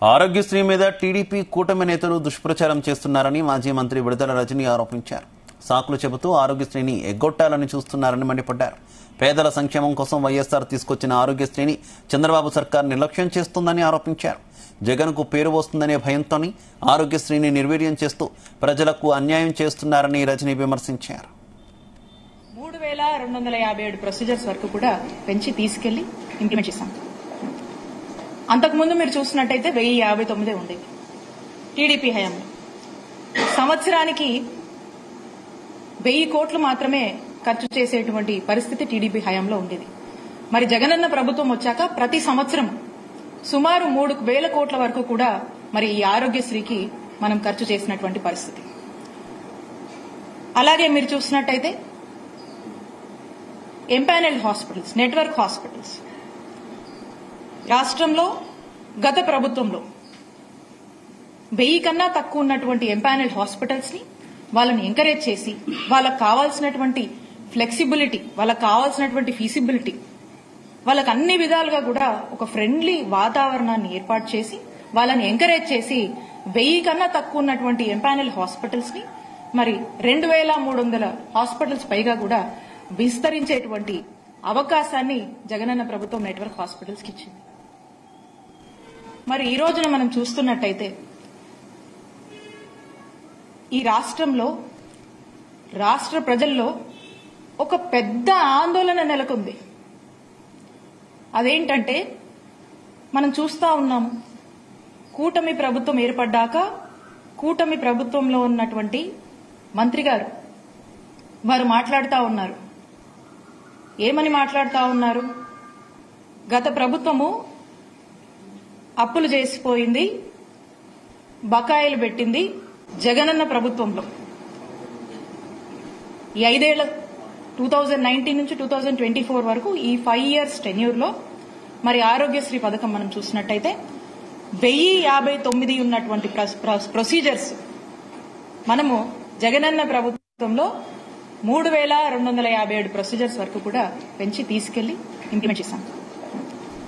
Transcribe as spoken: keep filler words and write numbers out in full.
ఆరోగ్యశ్రీ మీద టీడీపీ కూటమి నేతలు దుష్ప్రచారం చేస్తున్నారని మాజీ మంత్రి విడుదల రజనీ ఆరోపించారు. సాకులు చెబుతూ ఆరోగ్యశ్రీని ఎగ్గొట్టాలని చూస్తున్నారని మండిపడ్డారు. పేదల సంక్షేమం కోసం వైఎస్ఆర్ తీసుకొచ్చిన ఆరోగ్యశ్రీని చంద్రబాబు సర్కార్ నిర్లక్ష్యం చేస్తుందని ఆరోపించారు. జగన్కు పేరు వస్తుందనే భయంతోని ఆరోగ్యశ్రీని నిర్వీర్యం చేస్తూ ప్రజలకు అన్యాయం చేస్తున్నారని రజనీ విమర్శించారు. మూడు వేల రెండు వందల యాభై ఏడు ప్రొసీజర్స్ వరకు కూడా పెంచి తీసుకెళ్లి ఇంప్లిమెంట్ చేశాం. అంతకుముందు మీరు చూసినట్టయితే వెయ్యి యాభై తొమ్మిదే ఉండేది టీడీపీ హయాంలో. సంవత్సరానికి వెయ్యి కోట్లు మాత్రమే ఖర్చు చేసేటువంటి పరిస్థితి టీడీపీ హయాంలో ఉండేది. మరి జగనన్న ప్రభుత్వం వచ్చాక ప్రతి సంవత్సరం సుమారు మూడు వేల కోట్ల వరకు కూడా మరి ఈ ఆరోగ్యశ్రీకి మనం ఖర్చు చేసినటువంటి పరిస్థితి. అలాగే మీరు చూసినట్టయితే ఎంపానెల్డ్ హాస్పిటల్స్, నెట్వర్క్ హాస్పిటల్స్ రాష్ట్రంలో గత ప్రభుత్వంలో వెయ్యి కన్నా తక్కువ ఉన్నటువంటి ఎంపానెల్డ్ హాస్పిటల్స్ ని వాళ్ళని ఎంకరేజ్ చేసి వాళ్ళకు కావాల్సినటువంటి ఫ్లెక్సిబిలిటీ, వాళ్ళకు కావాల్సినటువంటి ఫీజిబిలిటీ, వాళ్ళకు అన్ని విధాలుగా కూడా ఒక ఫ్రెండ్లీ వాతావరణాన్ని ఏర్పాటు చేసి వాళ్ళని ఎంకరేజ్ చేసి వెయ్యి కన్నా తక్కువ ఉన్నటువంటి ఎంపానెల్ హాస్పిటల్స్ ని మరి రెండు వేల మూడు వందల హాస్పిటల్స్ పైగా కూడా విస్తరించేటువంటి అవకాశాన్ని జగనన్న ప్రభుత్వం నెట్వర్క్ హాస్పిటల్స్ కి ఇచ్చింది. మరి ఈ రోజున మనం చూస్తున్నట్టయితే ఈ రాష్ట్రంలో రాష్ట్ర ప్రజల్లో ఒక పెద్ద ఆందోళన నెలకొంది. అదేంటంటే మనం చూస్తా ఉన్నాము, కూటమి ప్రభుత్వం ఏర్పడ్డాక కూటమి ప్రభుత్వంలో ఉన్నటువంటి మంత్రి గారు వారు మాట్లాడుతూ ఉన్నారు. ఏమని మాట్లాడుతూ ఉన్నారు? గత ప్రభుత్వము అప్పులు చేసిపోయింది, బకాయిలు పెట్టింది జగనన్న ప్రభుత్వంలో. ఈ ఐదేళ్ల టూ థౌజండ్ నైన్టీన్ నుంచి టూ థౌజండ్ ట్వంటీ ఫోర్ వరకు ఈ ఫైవ్ ఇయర్స్ టెన్యూర్ లో మరి ఆరోగ్యశ్రీ పథకం మనం చూసినట్టయితే వెయ్యి యాభై తొమ్మిది ఉన్నటువంటి ప్రొసీజర్స్ మనము జగనన్న ప్రభుత్వంలో మూడు వేల రెండు వందల యాభై ఏడు ప్రొసీజర్స్ వరకు కూడా పెంచి తీసుకెళ్లి ఇంప్లిమెంట్ చేశాం.